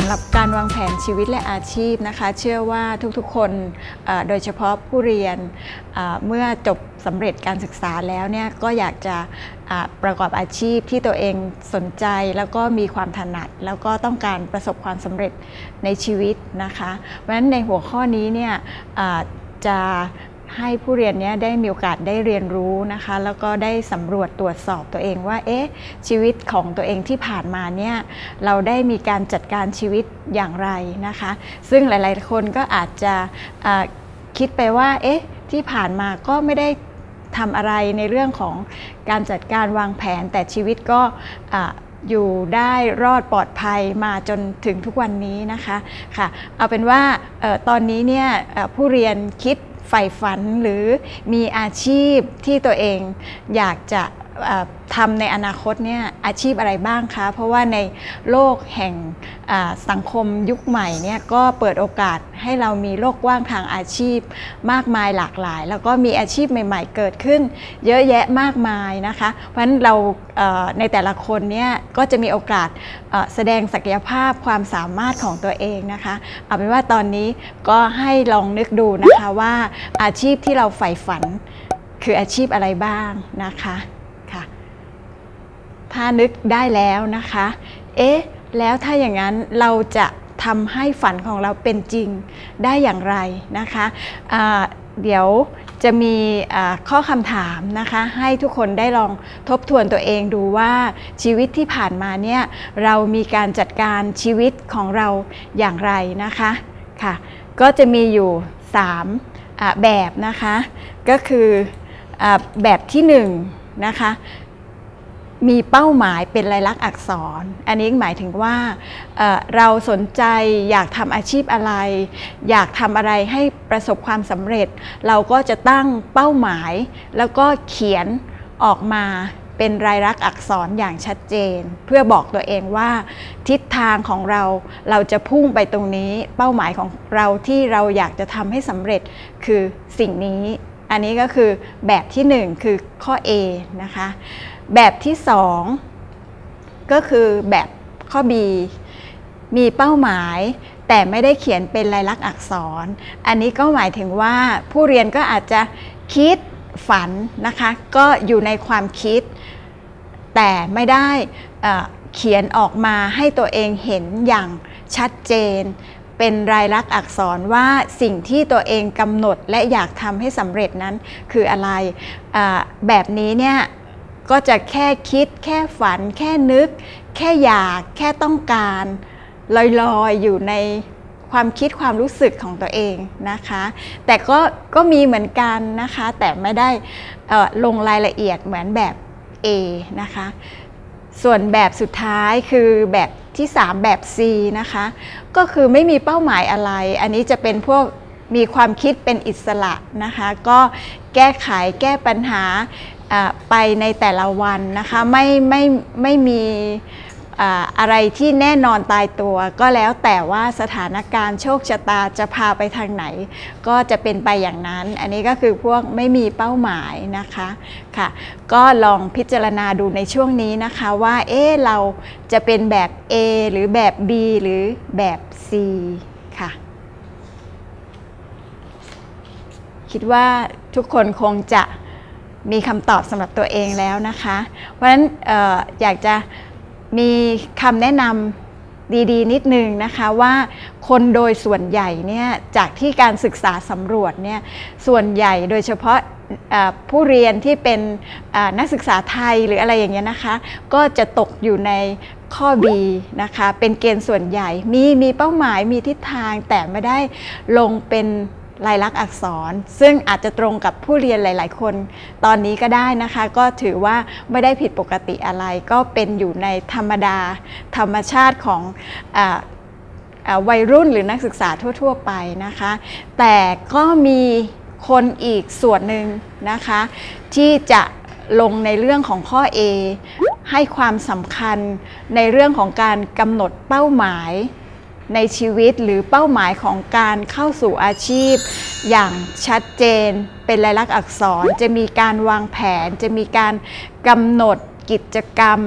หรับการวางแผนชีวิตและอาชีพนะคะเชื่อว่าทุกๆคนโดยเฉพาะผู้เรียนเมื่อจบสำเร็จการศึกษาแล้วเนี่ยก็อยากจะประกอบอาชีพที่ตัวเองสนใจแล้วก็มีความถนัดแล้วก็ต้องการประสบความสำเร็จในชีวิตนะคะเพราะฉะนั้นในหัวข้อนี้เนี่ยจะให้ผู้เรียนเนี่ยได้มีโอกาสได้เรียนรู้นะคะแล้วก็ได้สำรวจตรวจสอบตัวเองว่าชีวิตของตัวเองที่ผ่านมาเนี่ยเราได้มีการจัดการชีวิตอย่างไรนะคะซึ่งหลายๆคนก็อาจจะคิดไปว่าที่ผ่านมาก็ไม่ได้ทำอะไรในเรื่องของการจัดการวางแผนแต่ชีวิตก็อยู่ได้รอดปลอดภัยมาจนถึงทุกวันนี้นะคะค่ะเอาเป็นว่าตอนนี้เนี่ยผู้เรียนคิดใฝ่ฝันหรือมีอาชีพที่ตัวเองอยากจะทำในอนาคตเนี่ยอาชีพอะไรบ้างคะเพราะว่าในโลกแห่งสังคมยุคใหม่เนี่ยก็เปิดโอกาสให้เรามีโลกกว้างทางอาชีพมากมายหลากหลายแล้วก็มีอาชีพใหม่ๆเกิดขึ้นเยอะแยะมากมายนะคะเพราะฉะนั้นเราในแต่ละคนเนี่ยก็จะมีโอกาสแสดงศักยภาพความสามารถของตัวเองนะคะเอาเป็นว่าตอนนี้ก็ให้ลองนึกดูนะคะว่าอาชีพที่เราใฝ่ฝันคืออาชีพอะไรบ้างนะคะถ้านึกได้แล้วนะคะแล้วถ้าอย่างนั้นเราจะทำให้ฝันของเราเป็นจริงได้อย่างไรนะคะเดี๋ยวจะมีข้อคำถามนะคะให้ทุกคนได้ลองทบทวนตัวเองดูว่าชีวิตที่ผ่านมาเนี่ยเรามีการจัดการชีวิตของเราอย่างไรนะคะค่ะก็จะมีอยู่3แบบนะคะก็คือแบบที่1นะคะมีเป้าหมายเป็นลายลักษณ์อักษรอันนี้หมายถึงว่าเราสนใจอยากทำอาชีพอะไรอยากทำอะไรให้ประสบความสำเร็จเราก็จะตั้งเป้าหมายแล้วก็เขียนออกมาเป็นลายลักษณ์อักษรอย่างชัดเจนเพื่อบอกตัวเองว่าทิศทางของเราจะพุ่งไปตรงนี้เป้าหมายของเราที่เราอยากจะทำให้สำเร็จคือสิ่งนี้อันนี้ก็คือแบบที่1คือข้อ A นะคะแบบที่2ก็คือแบบข้อ B มีเป้าหมายแต่ไม่ได้เขียนเป็นลายลักษณ์อักษรอันนี้ก็หมายถึงว่าผู้เรียนก็อาจจะคิดฝันนะคะก็อยู่ในความคิดแต่ไม่ได้เขียนออกมาให้ตัวเองเห็นอย่างชัดเจนเป็นลายลักษณ์อักษรว่าสิ่งที่ตัวเองกำหนดและอยากทำให้สำเร็จนั้นคืออะไรแบบนี้เนี่ยก็จะแค่คิดแค่ฝันแค่นึกแค่อยากแค่ต้องการลอยๆอยู่ในความคิดความรู้สึกของตัวเองนะคะแต่ก็มีเหมือนกันนะคะแต่ไม่ได้ลงรายละเอียดเหมือนแบบ A นะคะส่วนแบบสุดท้ายคือแบบที่3แบบ C นะคะก็คือไม่มีเป้าหมายอะไรอันนี้จะเป็นพวกมีความคิดเป็นอิสระนะคะก็แก้ไขแก้ปัญหาไปในแต่ละวันนะคะไม่มีอะไรที่แน่นอนตายตัวก็แล้วแต่ว่าสถานการณ์โชคชะตาจะพาไปทางไหนก็จะเป็นไปอย่างนั้นอันนี้ก็คือพวกไม่มีเป้าหมายนะคะค่ะก็ลองพิจารณาดูในช่วงนี้นะคะว่าเราจะเป็นแบบ A หรือแบบ B หรือแบบ C ค่ะคิดว่าทุกคนคงจะมีคำตอบสำหรับตัวเองแล้วนะคะเพราะฉะนั้นอยากจะมีคำแนะนำดีๆนิดนึงนะคะว่าคนโดยส่วนใหญ่เนี่ยจากที่การศึกษาสำรวจเนี่ยส่วนใหญ่โดยเฉพาะผู้เรียนที่เป็นนักศึกษาไทยหรืออะไรอย่างเงี้ยนะคะก็จะตกอยู่ในข้อ B นะคะเป็นเกณฑ์ส่วนใหญ่มีเป้าหมายมีทิศทางแต่ไม่ได้ลงเป็นลายลักษณ์อักษรซึ่งอาจจะตรงกับผู้เรียนหลายๆคนตอนนี้ก็ได้นะคะก็ถือว่าไม่ได้ผิดปกติอะไรก็เป็นอยู่ในธรรมดาธรรมชาติของวัยรุ่นหรือนักศึกษาทั่วๆไปนะคะแต่ก็มีคนอีกส่วนหนึ่งนะคะที่จะลงในเรื่องของข้อ A ให้ความสำคัญในเรื่องของการกำหนดเป้าหมายในชีวิตหรือเป้าหมายของการเข้าสู่อาชีพอย่างชัดเจนเป็นลายลักษณ์อักษรจะมีการวางแผนจะมีการกำหนดกิจกรรม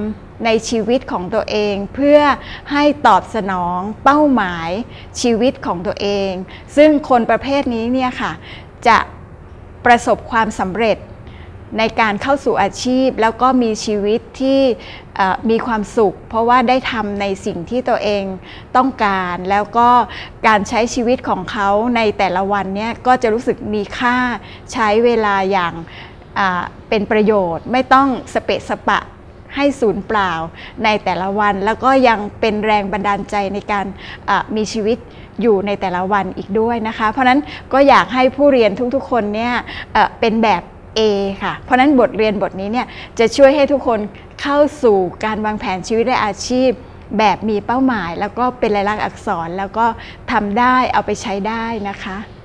ในชีวิตของตัวเองเพื่อให้ตอบสนองเป้าหมายชีวิตของตัวเองซึ่งคนประเภทนี้เนี่ยค่ะจะประสบความสำเร็จในการเข้าสู่อาชีพแล้วก็มีชีวิตที่มีความสุขเพราะว่าได้ทำในสิ่งที่ตัวเองต้องการแล้วก็การใช้ชีวิตของเขาในแต่ละวันเนี่ยก็จะรู้สึกมีค่าใช้เวลาอย่างเป็นประโยชน์ไม่ต้องสเปะสปะให้สูญเปล่าในแต่ละวันแล้วก็ยังเป็นแรงบันดาลใจในการมีชีวิตอยู่ในแต่ละวันอีกด้วยนะคะเพราะนั้นก็อยากให้ผู้เรียนทุกๆคนเนี่ยเป็นแบบ A ค่ะเพราะนั้นบทเรียนบทนี้เนี่ยจะช่วยให้ทุกคนเข้าสู่การวางแผนชีวิตและอาชีพแบบมีเป้าหมายแล้วก็เป็นลายลักษณ์อักษรแล้วก็ทำได้เอาไปใช้ได้นะคะ